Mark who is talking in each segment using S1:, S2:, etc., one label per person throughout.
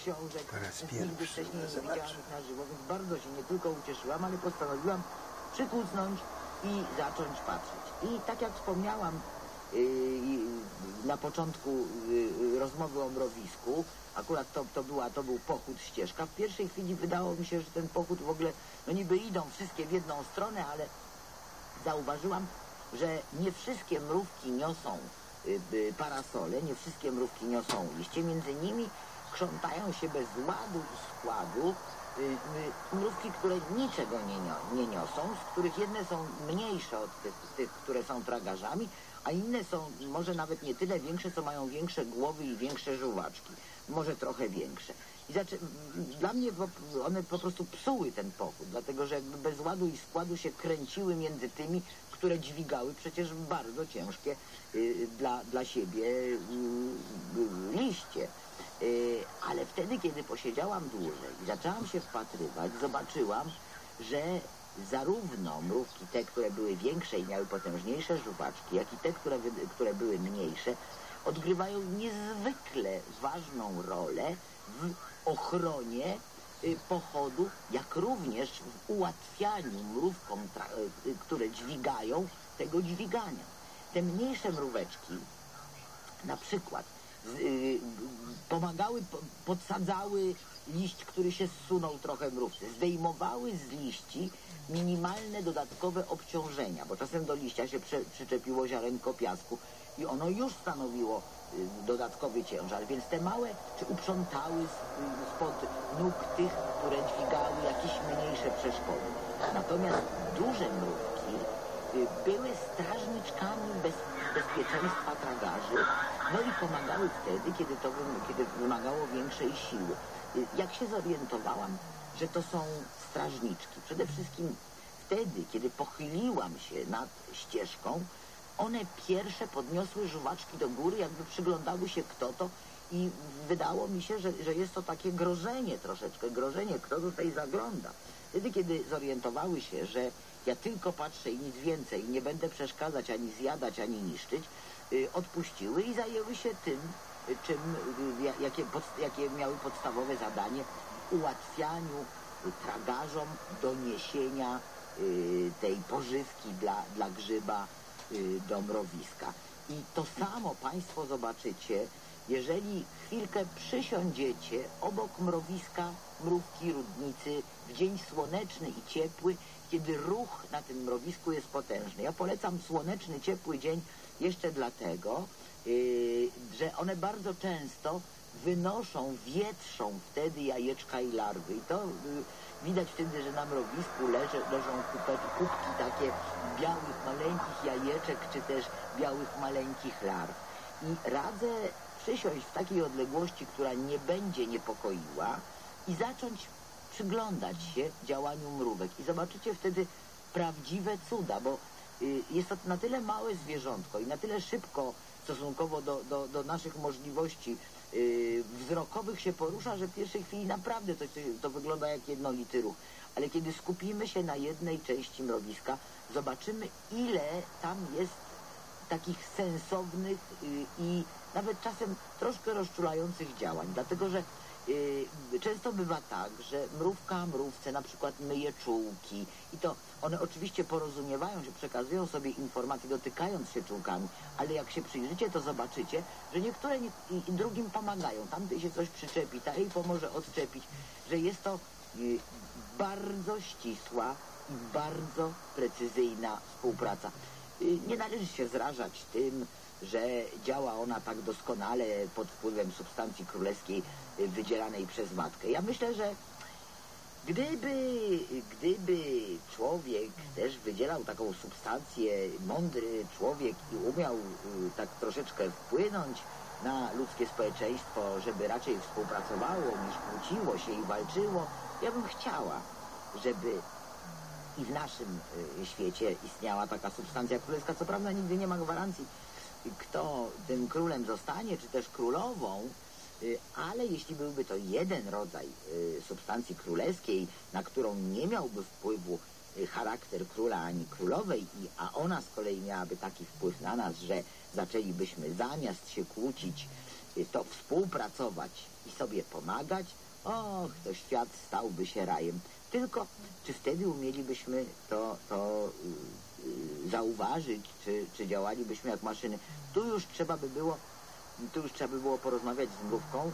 S1: książek.
S2: Teraz
S1: Nigdy
S2: pierwszy,
S1: wcześniej nie
S2: zobacz.
S1: widziałam ich na żywo, więc bardzo się nie tylko ucieszyłam, ale postanowiłam przykucnąć i zacząć patrzeć. I tak jak wspomniałam na początku rozmowy o mrowisku, akurat to był pochód ścieżka. W pierwszej chwili wydało mi się, że ten pochód w ogóle, no niby idą wszystkie w jedną stronę, ale zauważyłam, że nie wszystkie mrówki niosą parasole, nie wszystkie mrówki niosą liście, między nimi krzątają się bez ładu i składu mrówki, które niczego nie niosą, z których jedne są mniejsze od tych, które są tragarzami, a inne są może nawet nie tyle większe, co mają większe głowy i większe żuwaczki, może trochę większe. I dla mnie one po prostu psuły ten pochód, dlatego że jakby bez ładu i składu się kręciły między tymi, które dźwigały przecież bardzo ciężkie dla siebie liście. Ale wtedy, kiedy posiedziałam dłużej i zaczęłam się wpatrywać, zobaczyłam, że zarówno mrówki te, które były większe i miały potężniejsze żuwaczki, jak i te, które były mniejsze, odgrywają niezwykle ważną rolę w ochronie pochodu, jak również w ułatwianiu mrówkom, które dźwigają, tego dźwigania. Te mniejsze mróweczki na przykład pomagały, podsadzały liść, który się zsunął trochę mrówce, zdejmowały z liści minimalne dodatkowe obciążenia, bo czasem do liścia się przyczepiło ziarenko piasku i ono już stanowiło dodatkowy ciężar, więc te małe czy uprzątały spod nóg tych, które dźwigały jakieś mniejsze przeszkody. Natomiast duże mrówki były strażniczkami bezpieczeństwa tragarzy, no i pomagały wtedy, kiedy wymagało większej siły. Jak się zorientowałam, że to są strażniczki? Przede wszystkim wtedy, kiedy pochyliłam się nad ścieżką, one pierwsze podniosły żuwaczki do góry, jakby przyglądały się kto to i wydało mi się, że jest to takie grożenie troszeczkę, kto tutaj zagląda. Wtedy, kiedy zorientowały się, że ja tylko patrzę i nic więcej, nie będę przeszkadzać, ani zjadać, ani niszczyć, odpuściły i zajęły się tym, jakie miały podstawowe zadanie w ułatwianiu tragarzom doniesienia tej pożywki dla grzyba do mrowiska. I to samo Państwo zobaczycie, jeżeli chwilkę przysiądziecie obok mrowiska mrówki rudnicy w dzień słoneczny i ciepły, kiedy ruch na tym mrowisku jest potężny. Ja polecam słoneczny, ciepły dzień jeszcze dlatego, że one bardzo często wynoszą, wietrzą wtedy jajeczka i larwy. I to widać wtedy, że na mrowisku leżą kubki takie białych, maleńkich jajeczek, czy też białych, maleńkich larw. I radzę przysiąść w takiej odległości, która nie będzie niepokoiła i zacząć przyglądać się działaniu mrówek. I zobaczycie wtedy prawdziwe cuda, bo jest to na tyle małe zwierzątko i na tyle szybko stosunkowo do naszych możliwości wzrokowych się porusza, że w pierwszej chwili naprawdę to wygląda jak jednolity ruch. Ale kiedy skupimy się na jednej części mrowiska, zobaczymy, ile tam jest takich sensownych i nawet czasem troszkę rozczulających działań. Dlatego, że często bywa tak, że mrówka mrówce na przykład myje czułki i to one oczywiście porozumiewają, że przekazują sobie informacje dotykając się czułkami, ale jak się przyjrzycie, to zobaczycie, że niektóre i drugim pomagają. Tamtej się coś przyczepi, ta jej pomoże odczepić, że jest to bardzo ścisła i bardzo precyzyjna współpraca. Nie należy się zrażać tym, że działa ona tak doskonale pod wpływem substancji królewskiej wydzielanej przez matkę. Ja myślę, że gdyby człowiek też wydzielał taką substancję, mądry człowiek i umiał tak troszeczkę wpłynąć na ludzkie społeczeństwo, żeby raczej współpracowało niż kłóciło się i walczyło, ja bym chciała, żeby i w naszym świecie istniała taka substancja królewska. Co prawda nigdy nie ma gwarancji, kto tym królem zostanie, czy też królową, ale jeśli byłby to jeden rodzaj substancji królewskiej, na którą nie miałby wpływu charakter króla ani królowej, a ona z kolei miałaby taki wpływ na nas, że zaczęlibyśmy zamiast się kłócić to współpracować i sobie pomagać, och, to świat stałby się rajem. Tylko czy wtedy umielibyśmy to zauważyć, czy działalibyśmy jak maszyny? Tu już trzeba by było porozmawiać z mrówką,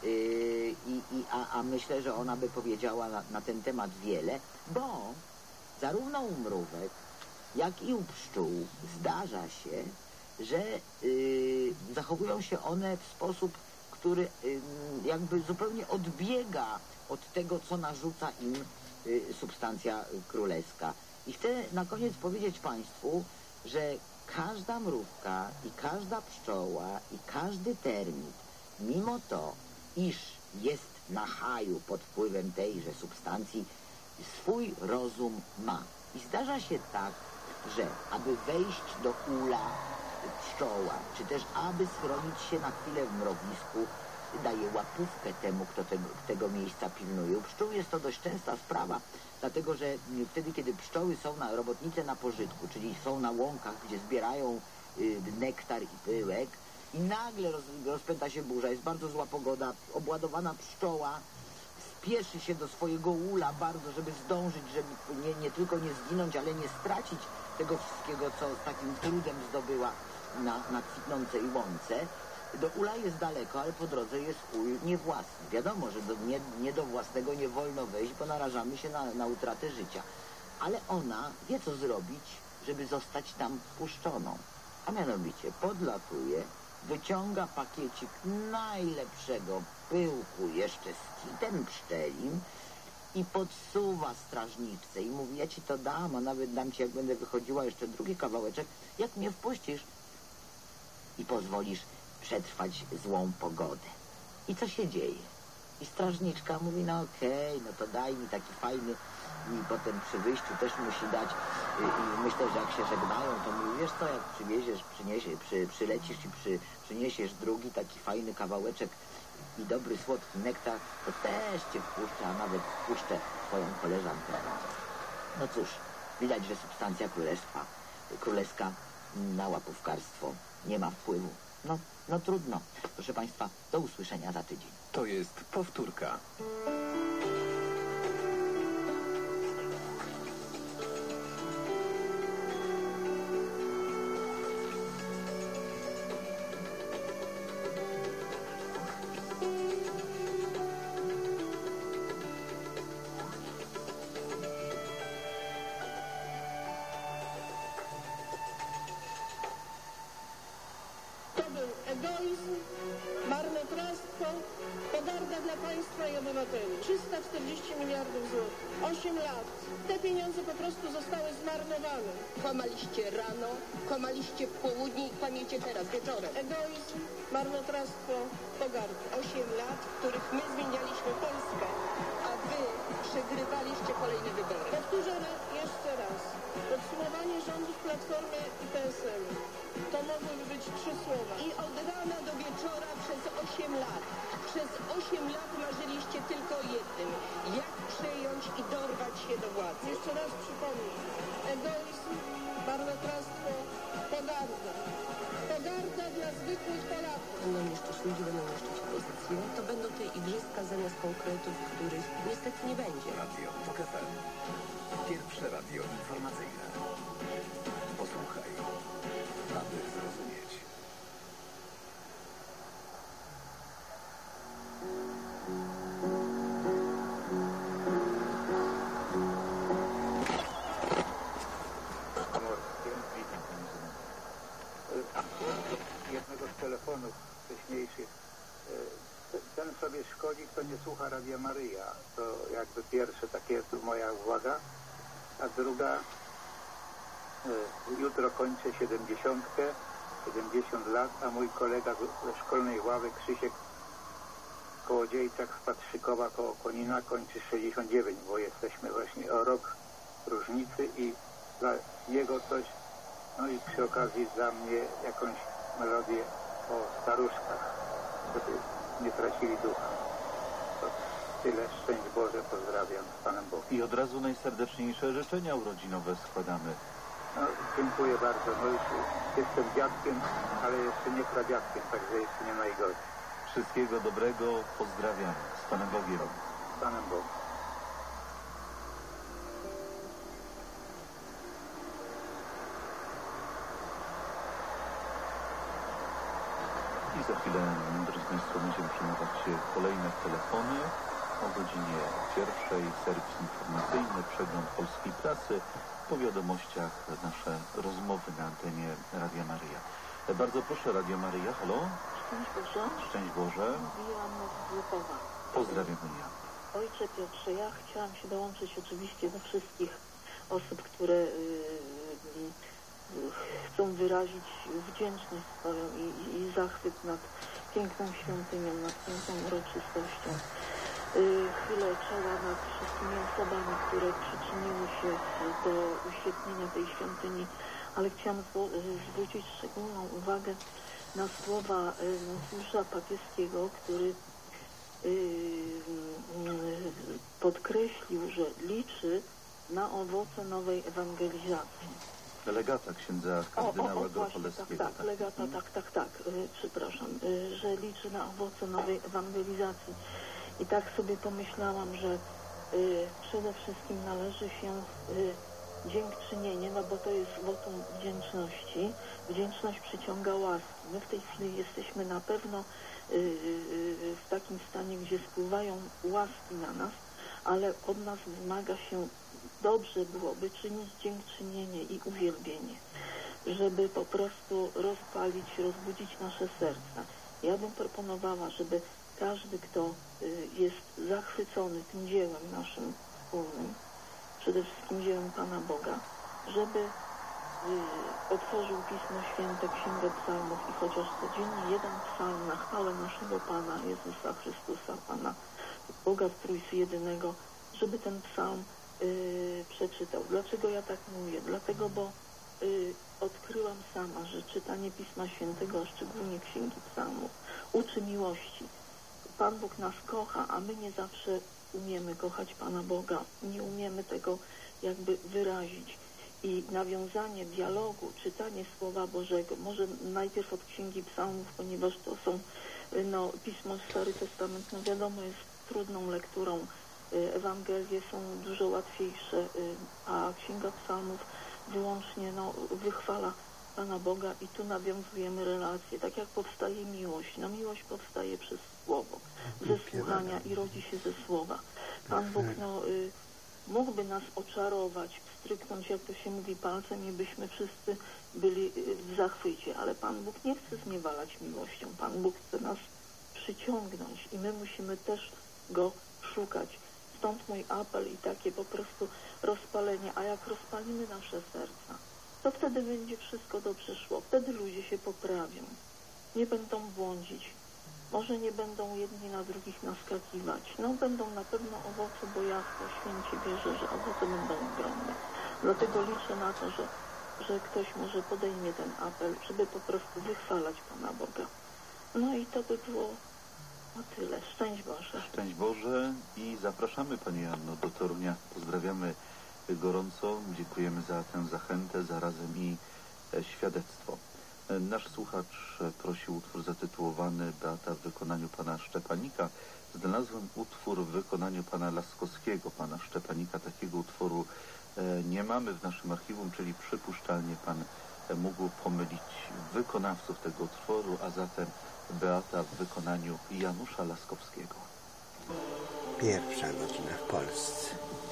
S1: a myślę, że ona by powiedziała na ten temat wiele, bo zarówno u mrówek, jak i u pszczół zdarza się, że zachowują się one w sposób, który jakby zupełnie odbiega od tego, co narzuca im substancja królewska. I chcę na koniec powiedzieć Państwu, że każda mrówka i każda pszczoła i każdy termit, mimo to, iż jest na haju pod wpływem tejże substancji, swój rozum ma. I zdarza się tak, że aby wejść do ula pszczoła, czy też aby schronić się na chwilę w mrowisku, daje łapówkę temu, kto tego miejsca pilnuje. U pszczół jest to dość częsta sprawa, dlatego że wtedy, kiedy pszczoły są robotnice na pożytku, czyli są na łąkach, gdzie zbierają nektar i pyłek, i nagle rozpęta się burza, jest bardzo zła pogoda, obładowana pszczoła spieszy się do swojego ula bardzo, żeby zdążyć, żeby nie tylko nie zginąć, ale nie stracić tego wszystkiego, co z takim trudem zdobyła na kwitnącej łące. Do ula jest daleko, ale po drodze jest ul niewłasny. Wiadomo, że nie do własnego nie wolno wejść, bo narażamy się na utratę życia. Ale ona wie, co zrobić, żeby zostać tam wpuszczoną. A mianowicie podlatuje, wyciąga pakiecik najlepszego pyłku, jeszcze z kitem pszczelim, i podsuwa strażniczce i mówi: ja ci to dam, a nawet dam ci, jak będę wychodziła, jeszcze drugi kawałeczek, jak mnie wpuścisz i pozwolisz przetrwać złą pogodę. I co się dzieje? I strażniczka mówi: no okej, no to daj mi taki fajny, i potem przy wyjściu też musi dać, i myślę, że jak się żegnają, to mówi: wiesz co, jak przywieziesz, przylecisz i przyniesiesz drugi taki fajny kawałeczek i dobry, słodki nektar, to też cię wpuszczę, a nawet wpuszczę twoją koleżankę. No cóż, widać, że substancja królewska na łapówkarstwo nie ma wpływu. No trudno. Proszę Państwa, do usłyszenia za tydzień.
S2: To jest powtórka.
S3: Egoizm, marnotrawstwo, pogarda dla państwa i obywateli. 340 miliardów złotych. 8 lat. Te pieniądze po prostu zostały zmarnowane.
S4: Kłamaliście rano, kłamaliście w południe i kłamiecie teraz, wieczorem.
S3: Egoizm, marnotrawstwo, pogarda.
S4: 8 lat, w których my zmienialiśmy Polskę, a wy przegrywaliście kolejne wybory.
S3: Powtórzę jeszcze raz. Podsumowanie rządów Platformy i PSL-u. To mogłyby być 3 słowa.
S4: I od rana do wieczora przez 8 lat. Przez 8 lat marzyliście tylko o jednym. Jak przejąć i dorwać się do władzy.
S3: Jeszcze raz przypomnę. Egoizm, marnotrawstwo, pogarda. Pogarda dla zwykłych Polaków.
S4: Będą niszczyć ludzi, będą niszczyć opozycję. To będą te igrzyska zamiast konkretów, których niestety nie będzie.
S2: Radio TOK FM. Pierwsze radio informacyjne. Posłuchaj, aby zrozumieć.
S5: Jednego z telefonów wcześniejszych. Ten sobie szkodzi, kto nie słucha Radia Maryja. To jakby pierwsze takie moja uwaga. A druga, jutro kończę 70 lat, a mój kolega ze szkolnej ławy Krzysiek Kołodziejczak z Patrzykowa koło Konina kończy 69, bo jesteśmy właśnie o rok różnicy i dla niego coś, no i przy okazji dla mnie jakąś melodię o staruszkach, żeby nie tracili ducha. To tyle, szczęść Boże, pozdrawiam z Panem Bogiem.
S6: I od razu najserdeczniejsze życzenia urodzinowe składamy.
S5: No, dziękuję bardzo. No już jestem dziadkiem, ale jeszcze nie pradziadkiem, także jeszcze nie najgorzej.
S6: Wszystkiego dobrego, pozdrawiam. Z Panem Bogiem.
S5: Z Panem Bogiem.
S6: I za chwilę, drodzy Państwo, będziemy przyjmować kolejne telefony. O godzinie 1:00 serwis informacyjny, przegląd polskiej prasy. Po wiadomościach nasze rozmowy na antenie Radia Maryja. Bardzo proszę, Radio Maryja, halo?
S7: Szczęść Boże.
S6: Szczęść Boże.
S7: Mówiłam z Łukowa.
S6: Pozdrawiam Pani Janno.
S7: Ojcze Piotrze, ja chciałam się dołączyć oczywiście do wszystkich osób, które chcą wyrazić wdzięczność swoją i zachwyt nad piękną świątynią, nad piękną uroczystością. Chwilę czoła nad wszystkimi osobami, które przyczyniły się do uświetnienia tej świątyni, ale chciałam zwrócić szczególną uwagę na słowa nuntiusza papieskiego, który podkreślił, że liczy na owoce nowej ewangelizacji.
S6: Delegata księdza kardynała Grocholewskiego.
S7: Tak, legata, tak, przepraszam, że liczy na owoce nowej ewangelizacji. I tak sobie pomyślałam, że przede wszystkim należy się dziękczynienie, no bo to jest wotum wdzięczności. Wdzięczność przyciąga łaski. My w tej chwili jesteśmy na pewno w takim stanie, gdzie spływają łaski na nas, ale od nas wymaga się, dobrze byłoby czynić dziękczynienie i uwielbienie, żeby po prostu rozpalić, rozbudzić nasze serca. Ja bym proponowała, żeby każdy, kto jest zachwycony tym dziełem naszym wspólnym, przede wszystkim dziełem Pana Boga, żeby otworzył Pismo Święte, Księgę Psalmów i chociaż codziennie jeden psalm na chwałę naszego Pana Jezusa Chrystusa, Pana Boga w Trójcy Jedynego, żeby ten psalm przeczytał. Dlaczego ja tak mówię? Dlatego, bo odkryłam sama, że czytanie Pisma Świętego, a szczególnie Księgi Psalmów, uczy miłości. Pan Bóg nas kocha, a my nie zawsze umiemy kochać Pana Boga. Nie umiemy tego jakby wyrazić. I nawiązanie dialogu, czytanie Słowa Bożego, może najpierw od Księgi Psalmów, ponieważ to są, Pismo Stary Testament, wiadomo, jest trudną lekturą. Ewangelie są dużo łatwiejsze, a Księga Psalmów wyłącznie wychwala Pana Boga i tu nawiązujemy relacje, tak jak powstaje miłość. Miłość powstaje przez Słowo, ze słuchania i rodzi się ze Słowa. Pan Bóg mógłby nas oczarować, stryknąć, jak to się mówi, palcem i byśmy wszyscy byli w zachwycie, ale Pan Bóg nie chce zniewalać miłością. Pan Bóg chce nas przyciągnąć i my musimy też Go szukać. Stąd mój apel i takie po prostu rozpalenie. A jak rozpalimy nasze serca, to wtedy będzie wszystko dobrze szło. Wtedy ludzie się poprawią. Nie będą błądzić. Może nie będą jedni na drugich naskakiwać. Będą na pewno owoce, bo ja w to święcie wierzę, że owoce będą ogromne. Dlatego liczę na to, że ktoś może podejmie ten apel, żeby po prostu wychwalać Pana Boga. I to by było o tyle. Szczęść Boże.
S6: Szczęść Boże i zapraszamy Pani Janno do Torunia. Pozdrawiamy gorąco. Dziękujemy za tę zachętę, zarazem i świadectwo. Nasz słuchacz prosił utwór zatytułowany Beata w wykonaniu pana Szczepanika. Znalazłem utwór w wykonaniu pana Laskowskiego, pana Szczepanika. Takiego utworu nie mamy w naszym archiwum, czyli przypuszczalnie pan mógł pomylić wykonawców tego utworu, a zatem Beata w wykonaniu Janusza Laskowskiego.
S8: Pierwsza godzina w Polsce.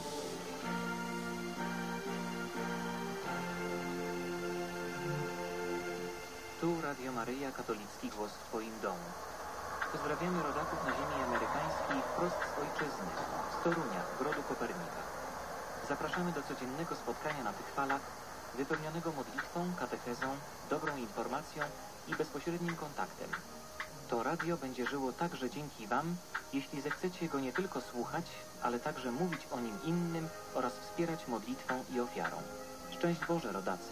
S9: Tu Radio Maryja, katolicki głos w Twoim domu. Pozdrawiamy rodaków na ziemi amerykańskiej wprost z ojczyzny, z Torunia, Grodu Kopernika. Zapraszamy do codziennego spotkania na tych falach, wypełnionego modlitwą, katechezą, dobrą informacją i bezpośrednim kontaktem. To radio będzie żyło także dzięki Wam, jeśli zechcecie go nie tylko słuchać, ale także mówić o nim innym oraz wspierać modlitwą i ofiarą. Szczęść Boże, rodacy!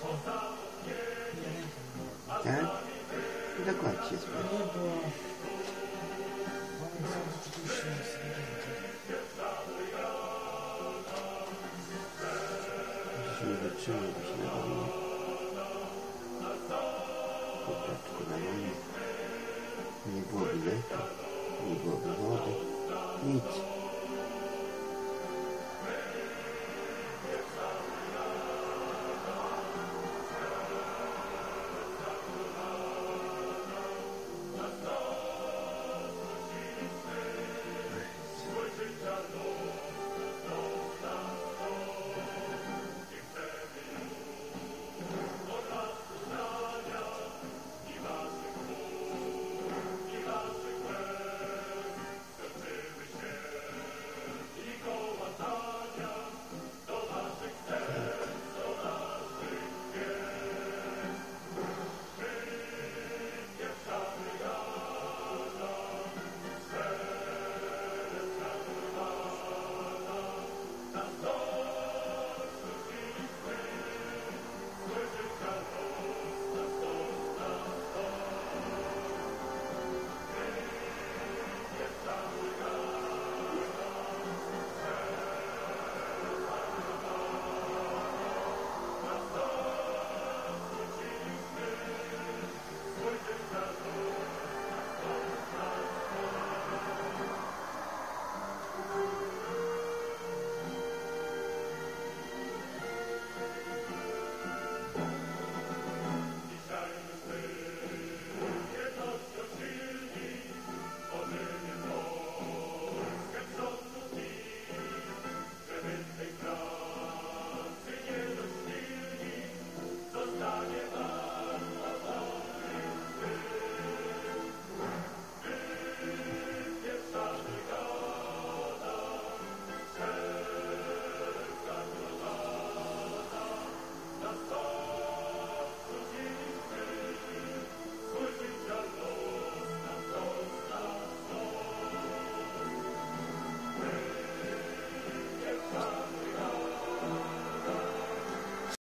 S8: Tak? Dokładnie sprawdź.
S10: Nie było.
S8: Nie wytrzymałbyś na wojnie. Chłopaczku na wojnie. Nie było biletu, nie byłoby wody, nic.